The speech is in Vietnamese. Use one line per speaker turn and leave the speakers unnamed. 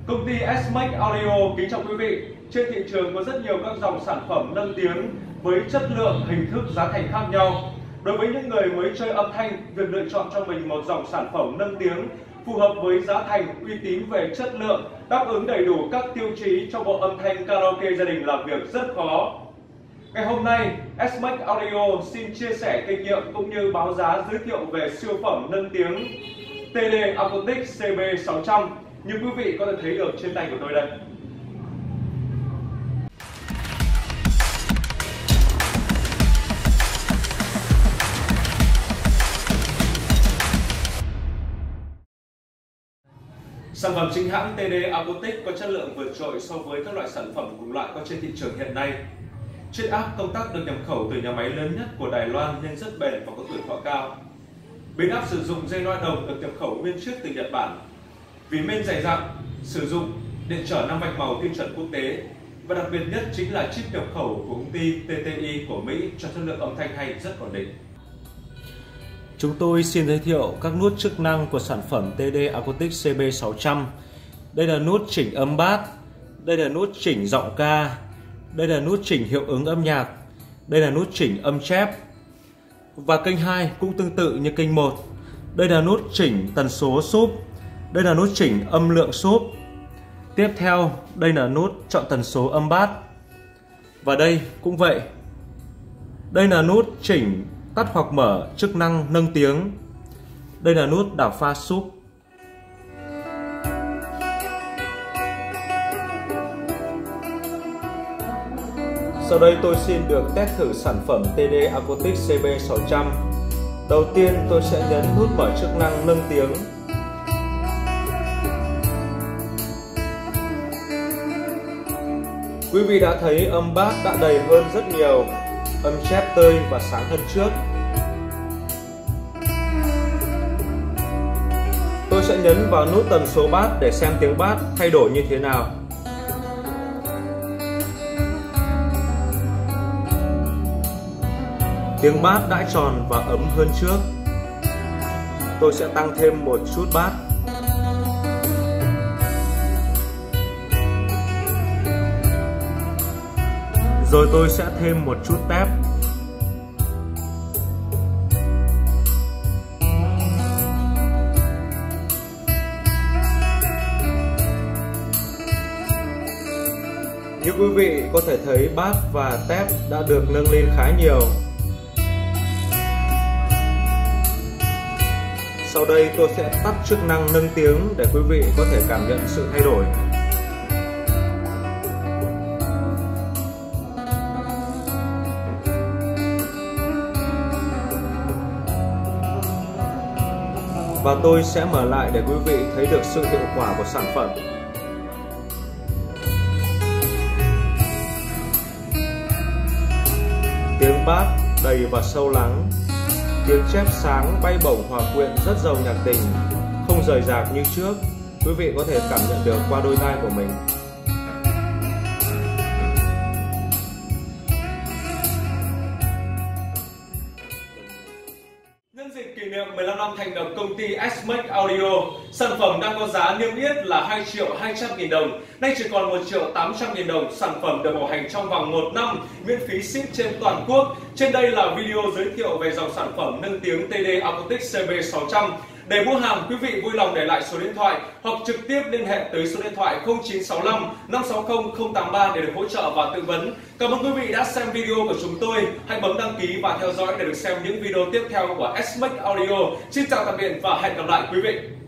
Công ty S-Max Audio kính chào quý vị. Trên thị trường có rất nhiều các dòng sản phẩm nâng tiếng với chất lượng, hình thức, giá thành khác nhau. Đối với những người mới chơi âm thanh, việc lựa chọn cho mình một dòng sản phẩm nâng tiếng phù hợp với giá thành, uy tín về chất lượng, đáp ứng đầy đủ các tiêu chí cho bộ âm thanh karaoke gia đình là việc rất khó. Ngày hôm nay, S-Max Audio xin chia sẻ kinh nghiệm cũng như báo giá giới thiệu về siêu phẩm nâng tiếng TD Acoustic CB600 như quý vị có thể thấy được trên tay của tôi đây. Sản phẩm chính hãng TD Acoustic có chất lượng vượt trội so với các loại sản phẩm cùng loại có trên thị trường hiện nay. Chiếc áp công tắc được nhập khẩu từ nhà máy lớn nhất của Đài Loan nên rất bền và có tuổi thọ cao. Biến áp sử dụng dây loa đồng được nhập khẩu nguyên chiếc từ Nhật Bản. Vì men dày dặn, sử dụng điện trở 5 vạch màu tiêu chuẩn quốc tế và đặc biệt nhất chính là chip nhập khẩu của công ty TTI của Mỹ cho chất lượng âm thanh hay rất ổn định. Chúng tôi xin giới thiệu các nút chức năng của sản phẩm TD Acoustic CB600. Đây là nút chỉnh âm bass, đây là nút chỉnh giọng ca, đây là nút chỉnh hiệu ứng âm nhạc, đây là nút chỉnh âm chép. Và kênh 2 cũng tương tự như kênh 1. Đây là nút chỉnh tần số súp, đây là nút chỉnh âm lượng súp. Tiếp theo, đây là nút chọn tần số âm bass. Và đây cũng vậy. Đây là nút chỉnh tắt hoặc mở chức năng nâng tiếng. Đây là nút đảo pha súp. Sau đây tôi xin được test thử sản phẩm TD Acoustic CB600. Đầu tiên tôi sẽ nhấn nút mở chức năng nâng tiếng. Quý vị đã thấy âm bass đã đầy hơn rất nhiều, âm chép tơi và sáng hơn trước. Tôi sẽ nhấn vào nút tần số bass để xem tiếng bass thay đổi như thế nào. Tiếng bass đã tròn và ấm hơn trước. Tôi sẽ tăng thêm một chút bass. Rồi tôi sẽ thêm một chút tép. Như quý vị có thể thấy bass và tép đã được nâng lên khá nhiều. Sau đây tôi sẽ tắt chức năng nâng tiếng để quý vị có thể cảm nhận sự thay đổi. Và tôi sẽ mở lại để quý vị thấy được sự hiệu quả của sản phẩm. Tiếng bass đầy và sâu lắng, tiếng chép sáng bay bổng hòa quyện rất giàu nhạc tình, không rời rạc như trước. Quý vị có thể cảm nhận được qua đôi tai của mình. Nhân dịp kỷ niệm 15 năm thành lập công ty S-Max Audio, sản phẩm đang có giá niêm yết là 2.200.000 đồng, nay chỉ còn 1.800.000 đồng. Sản phẩm được bảo hành trong vòng 1 năm, miễn phí ship trên toàn quốc. Trên đây là video giới thiệu về dòng sản phẩm nâng tiếng TD Acoustic CB600. Để mua hàng, quý vị vui lòng để lại số điện thoại hoặc trực tiếp liên hệ tới số điện thoại 0965 560 083 để được hỗ trợ và tư vấn. Cảm ơn quý vị đã xem video của chúng tôi. Hãy bấm đăng ký và theo dõi để được xem những video tiếp theo của S-Max Audio. Xin chào tạm biệt và hẹn gặp lại quý vị.